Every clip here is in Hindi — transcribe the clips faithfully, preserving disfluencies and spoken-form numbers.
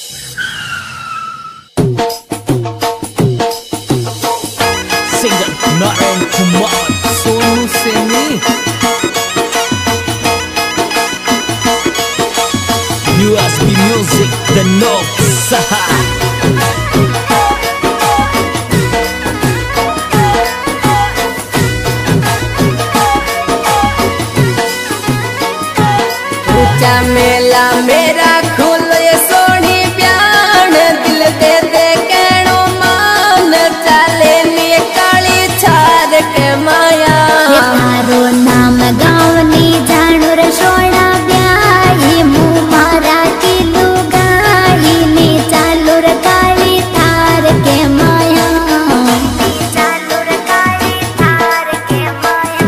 Singer Naren Kumar, Sonu Semi, U S B Music, The Note Saha. मेला मेरा खोल ये सोनी प्यान दिल दे दे कहनो मान चले नी काली छार के माया तारो नाम गावनी जानो रे सोना ब्याही मुँह मारा की लुगाई नी चालू रे काली थार के माया चालू रे काली थार के माया।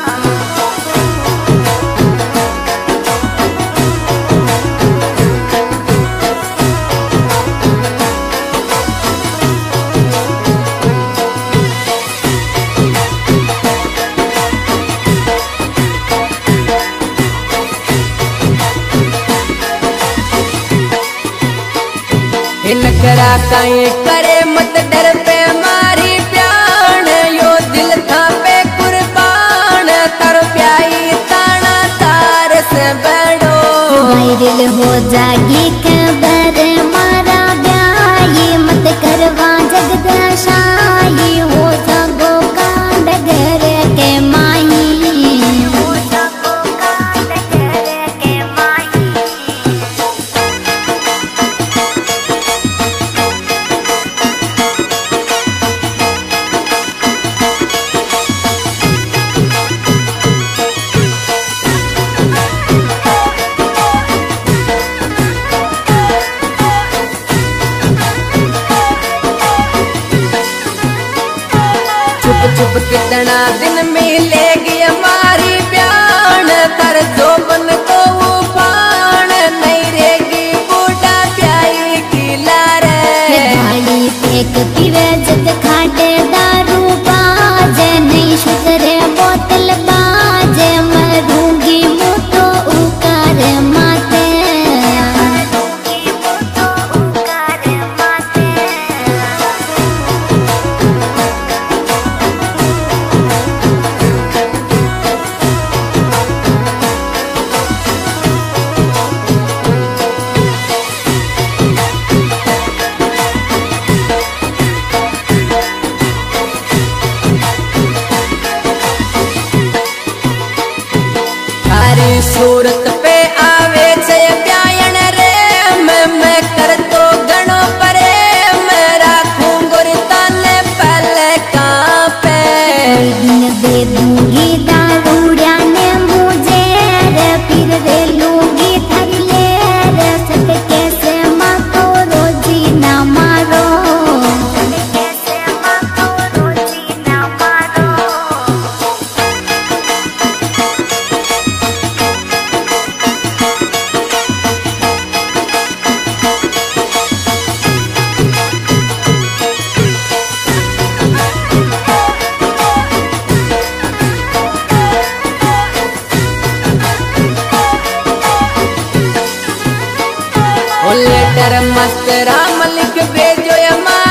नकरा काई करे मत डर पे मारी प्यान यो दिल था पे कुर्बान तर प्याई ताना तार से बड़ो वायरल हो जागी खबर मारा ब्याही मत करवा जगदशाही हो सगो कांड घर के माही हो सगो कांड घर के माही। चुप चुप कितना दिन मिलेगी हमारी प्यान कर जो बन को उफान नहीं रहेगी बूढ़ा प्याई की लारे गाड़ी फेंक पीवे जद खाटे दारू बाजे नहीं सुधरे बोतल बाजे मरूंगी मुँह तो उकार माते मरूंगी मुँह तो उकार माते। सूरत पे आवे छे प्यायन रे मैं मैं कर तो गणो परे मैं राखूं गोरी ताले पहले कहाँ पे दे दूंगी दारूड़िया ने मुझे रे फिर दे लूंगी थारी ले रे सट कैसे माँ को रोजी ना मारो सट कैसे माँ को रोजी ना मारो। लेटर मस्त राम लिख भेजो या